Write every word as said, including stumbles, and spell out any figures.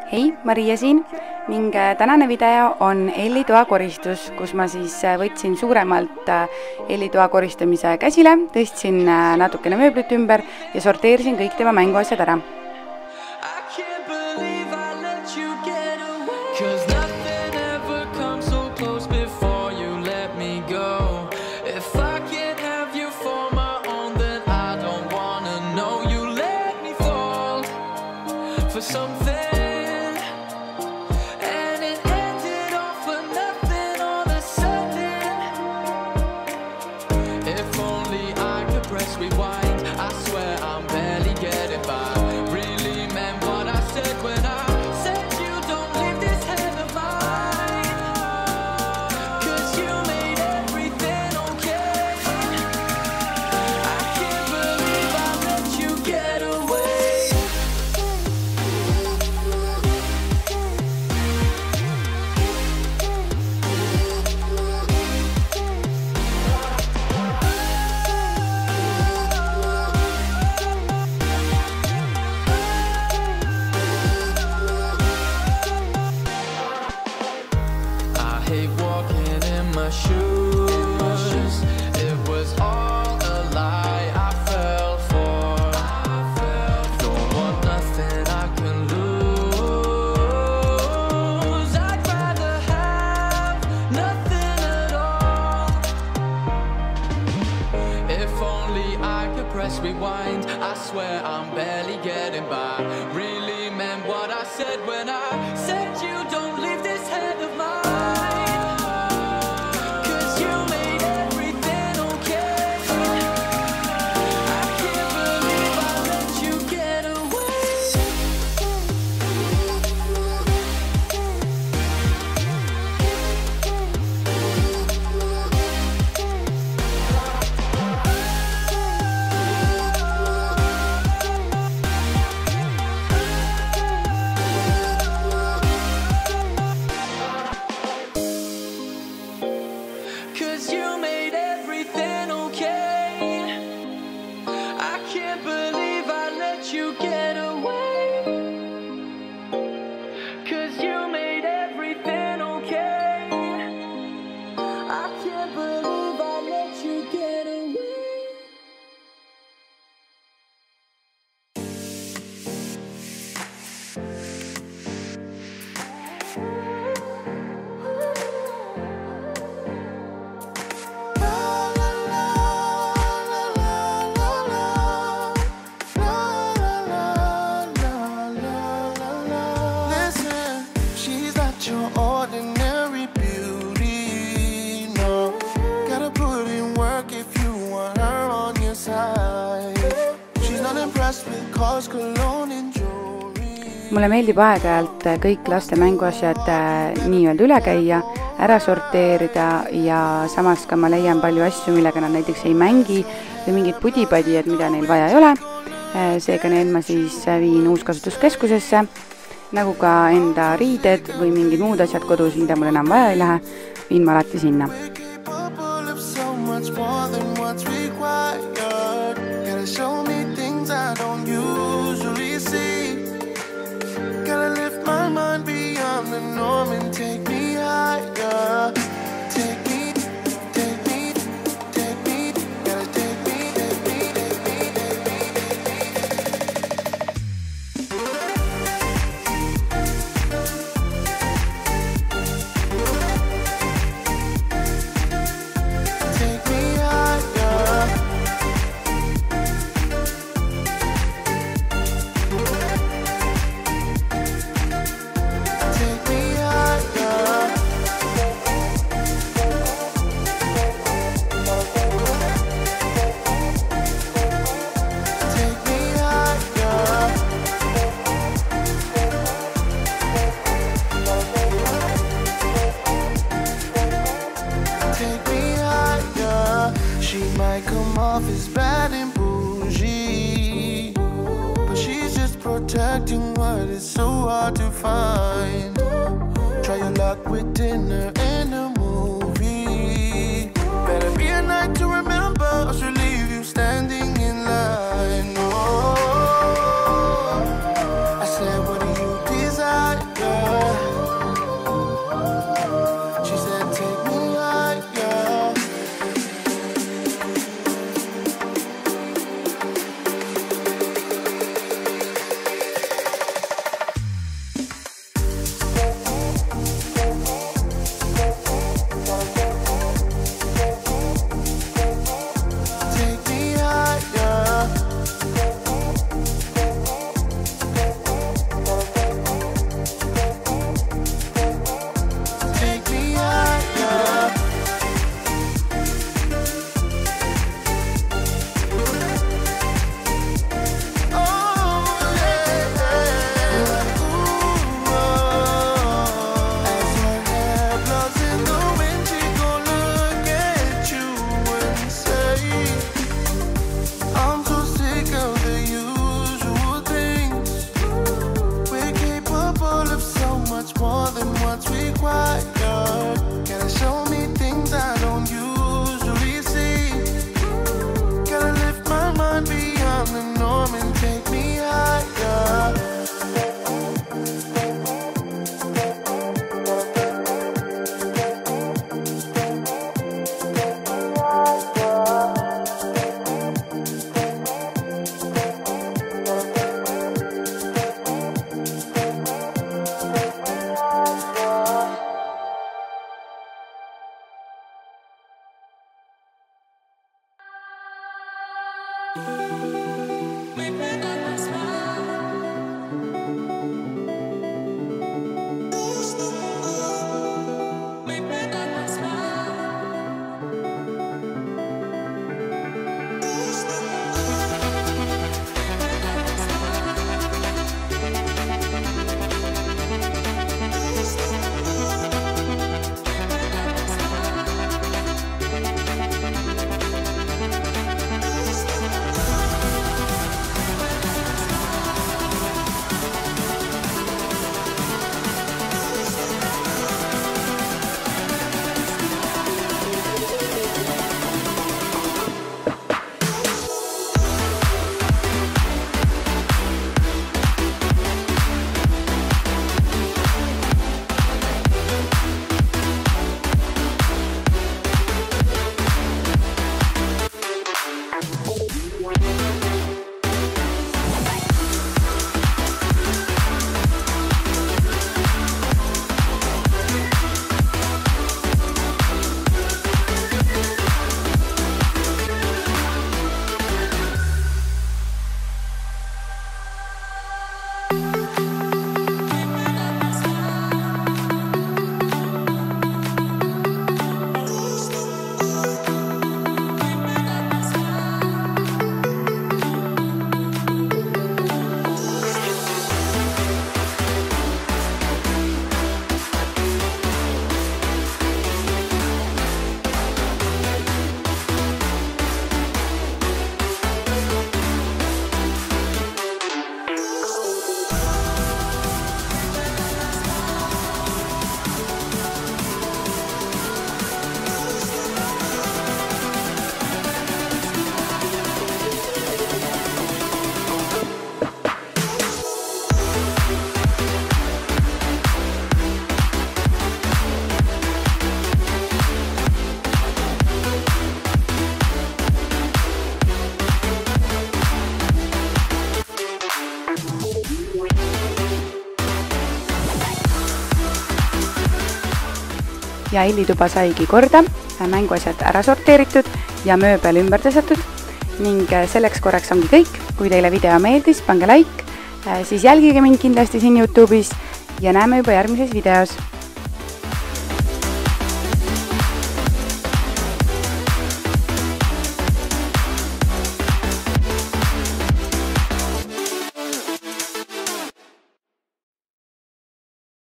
Hei, Maria siin ning tänane video on Elli toa koristus, kus ma siis võtsin suuremalt Elli toa koristamise käsile, tõstsin natukene mööblit ümber ja sorteerisin kõik tema mänguasjad ära. Rewind, I swear I'm barely getting by. Really meant what I said when I said you don't leave this head of mine. Cause you made everything okay. I can't believe I let you get Mulle meeldib aeg-ajalt kõik laste mänguasjad nii-öelda üle käia, ära sorteerida ja samas ka ma leian palju asju, millega nad näiteks ei mängi või mingid pudipadijad, mida neil vaja ei ole. Seega need ma siis viin uuskasutuskeskusesse, nagu ka enda riided või mingid muud asjad kodus, mida mul enam vaja ei lähe, viin ma alati sinna. Gotta lift my mind beyond the norm and take me higher. Take me, take me, take me, gotta take me, take me, take me, take me, take me higher. She might come off as bad and bougie, but she's just protecting what is so hard to find. Try your luck with dinner and a movie. Better be a night to remember, or she'll leave you standing in line. Oh, I said, what do you desire? ja hellituba saigi korda, mänguasjad ära sorteeritud ja mööbel ümber tõsatud ning selleks korraks ongi kõik. Kui teile video meeldis, pange like, siis jälgige mind kindlasti siin YouTube'is ja näeme juba järgmises videos.